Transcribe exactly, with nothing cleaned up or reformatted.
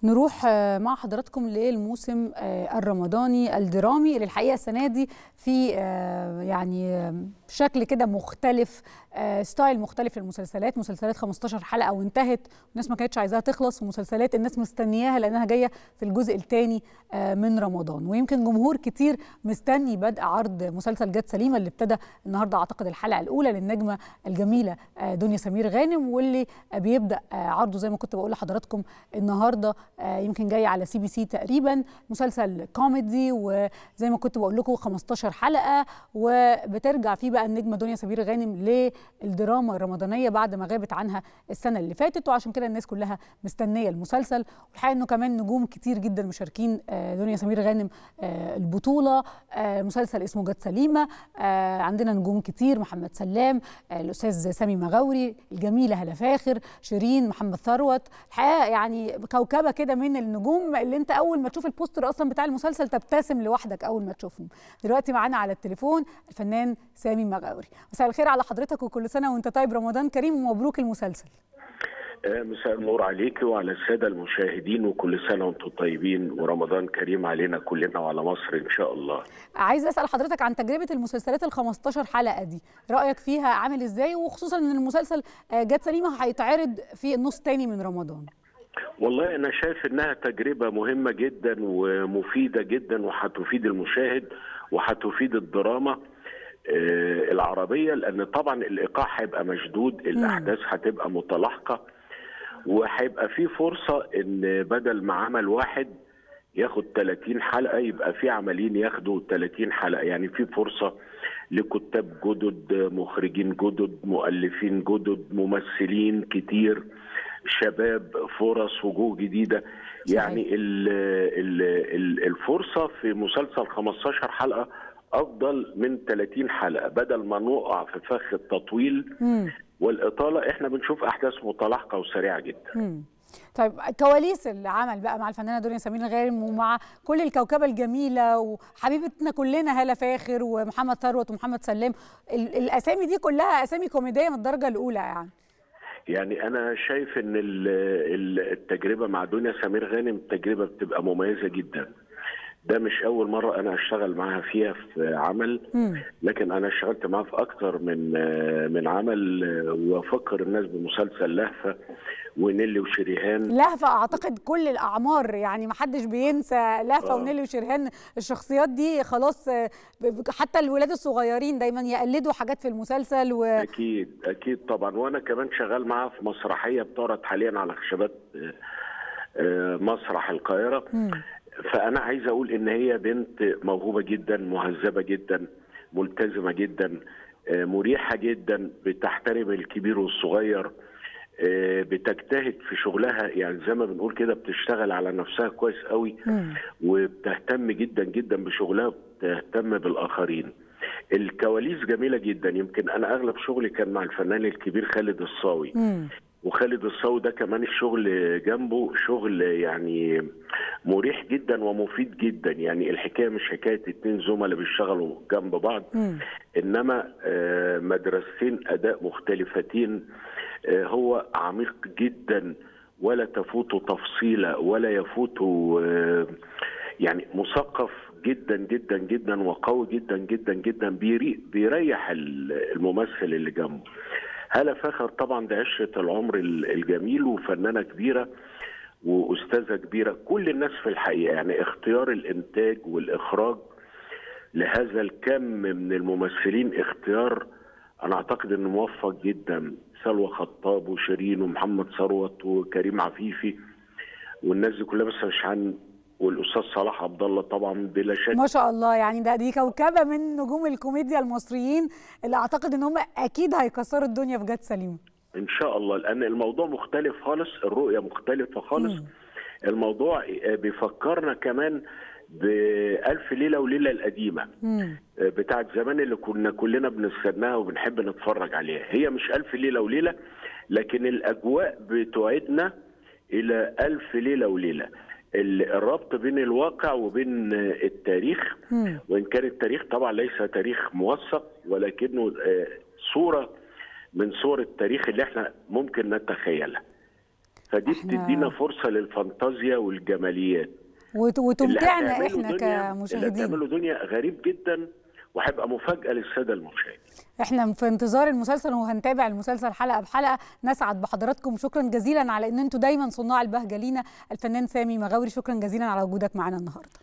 نروح مع حضراتكم للموسم الرمضاني الدرامي اللي الحقيقه السنه دي في يعني شكل كده مختلف، ستايل مختلف للمسلسلات. مسلسلات خمستاشر حلقه وانتهت، والناس ما كانتش عايزاها تخلص، ومسلسلات الناس مستنياها لانها جايه في الجزء الثاني من رمضان. ويمكن جمهور كتير مستني بدء عرض مسلسل جت سليمه اللي ابتدى النهارده اعتقد الحلقه الاولى للنجمه الجميله دنيا سمير غانم، واللي بيبدا عرضه زي ما كنت بقول لحضراتكم النهارده يمكن جاي على سي بي سي تقريبا. مسلسل كوميدي وزي ما كنت بقول لكم خمستاشر حلقه، وبترجع فيه بقى النجمه دنيا سمير غانم للدراما الرمضانيه بعد ما غابت عنها السنه اللي فاتت، وعشان كده الناس كلها مستنيه المسلسل. والحقيقه انه كمان نجوم كتير جدا مشاركين دنيا سمير غانم البطوله. مسلسل اسمه جت سليمه، عندنا نجوم كتير، محمد سلام، الاستاذ سامي مغاوري، الجميله هلا فاخر، شيرين، محمد ثروت. الحقيقه يعني كوكبه كده من النجوم اللي انت اول ما تشوف البوستر اصلا بتاع المسلسل تبتسم لوحدك اول ما تشوفهم. دلوقتي معانا على التليفون الفنان سامي مغاوري. مساء الخير على حضرتك، وكل سنه وانت طيب، رمضان كريم ومبروك المسلسل. مساء النور عليك وعلى الساده المشاهدين، وكل سنه وانتم طيبين ورمضان كريم علينا كلنا وعلى مصر ان شاء الله. عايز اسال حضرتك عن تجربه المسلسلات ال خمستاشر حلقه دي، رايك فيها عامل ازاي، وخصوصا ان المسلسل جت سليمه هيتعرض في النص الثاني من رمضان؟ والله أنا شايف إنها تجربة مهمة جدا ومفيدة جدا، وهتفيد المشاهد وهتفيد الدراما العربية، لأن طبعا الإيقاع هيبقى مشدود، الأحداث هتبقى متلاحقة، وهيبقى في فرصة إن بدل ما عمل واحد ياخد ثلاثين حلقة يبقى في عملين ياخدوا ثلاثين حلقة. يعني في فرصة لكتاب جدد، مخرجين جدد، مؤلفين جدد، ممثلين كتير، شباب، فرص، وجوه جديده. يعني ال ال ال الفرصه في مسلسل خمستاشر حلقه افضل من ثلاثين حلقه، بدل ما نقع في فخ التطويل مم. والاطاله. احنا بنشوف احداث متلاحقه وسريعه جدا. مم. طيب كواليس العمل بقى مع الفنانه دنيا سمير غانم ومع كل الكوكبه الجميله وحبيبتنا كلنا هلا فاخر ومحمد ثروت ومحمد سلام، الاسامي دي كلها اسامي كوميديه من الدرجه الاولى. يعني يعني أنا شايف إن التجربة مع دنيا سمير غانم تجربة بتبقى مميزة جدا. ده مش أول مرة أنا أشتغل معاها فيها في عمل، لكن أنا اشتغلت معاها في أكتر من من عمل، وأفكر الناس بمسلسل لهفة ونيلي وشريهان. لهفة أعتقد كل الأعمار، يعني ما حدش بينسى لهفة آه. ونيلي وشريهان. الشخصيات دي خلاص، حتى الولاد الصغيرين دايما يقلدوا حاجات في المسلسل و... أكيد أكيد طبعا. وأنا كمان شغال معاها في مسرحية بتعرض حاليا على خشبات مسرح القاهرة. م. فأنا عايز أقول إن هي بنت موهوبة جدا، مهذبة جدا، ملتزمة جدا، مريحة جدا، بتحترم الكبير والصغير، بتجتهد في شغلها. يعني زي ما بنقول كده بتشتغل على نفسها كويس قوي، وبتهتم جدا جدا بشغلها، وبتهتم بالآخرين. الكواليس جميلة جدا. يمكن أنا أغلب شغلي كان مع الفنان الكبير خالد الصاوي، وخالد الصاوي ده كمان الشغل جنبه شغل يعني مريح جدا ومفيد جدا. يعني الحكايه مش حكايه اتنين زملاء بيشتغلوا جنب بعض، م. انما مدرستين اداء مختلفتين. هو عميق جدا ولا تفوته تفصيله ولا يفوته، يعني مثقف جدا جدا جدا وقوي جدا جدا جدا، بيريح الممثل اللي جنبه. هلا فاخر طبعا ده عشرة العمر الجميل، وفنانة كبيرة وأستاذة كبيرة. كل الناس في الحقيقة يعني اختيار الإنتاج والإخراج لهذا الكم من الممثلين اختيار أنا أعتقد أنه موفق جدا. سلوى خطاب وشيرين ومحمد ثروت وكريم عفيفي والناس دي كلها، بس مش عن والاستاذ صلاح عبد الله طبعا بلا شك. ما شاء الله، يعني ده دي كوكبه من نجوم الكوميديا المصريين اللي اعتقد ان هم اكيد هيكسروا الدنيا في جت سليمه ان شاء الله، لان الموضوع مختلف خالص، الرؤيه مختلفه خالص. مم. الموضوع بيفكرنا كمان بألف ليله وليله القديمه، مم. بتاعت زمان اللي كنا كلنا بنستناها وبنحب نتفرج عليها. هي مش ألف ليله وليله، لكن الاجواء بتوعدنا الى ألف ليله وليله. الربط بين الواقع وبين التاريخ، م. وإن كان التاريخ طبعا ليس تاريخ موثق، ولكنه صورة من صور التاريخ اللي احنا ممكن نتخيلها. فدي بتدينا فرصه للفانتازيا والجماليات وتمتعنا احنا اللي كمشاهدين. اللي هتعمله دنيا غريب جدا وهيبقى مفاجاه للساده المشاهدين. احنا في انتظار المسلسل وهنتابع المسلسل حلقه بحلقه. نسعد بحضراتكم، شكرا جزيلا على ان انتم دايما صناع البهجه لينا. الفنان سامي مغاوري، شكرا جزيلا على وجودك معنا النهارده.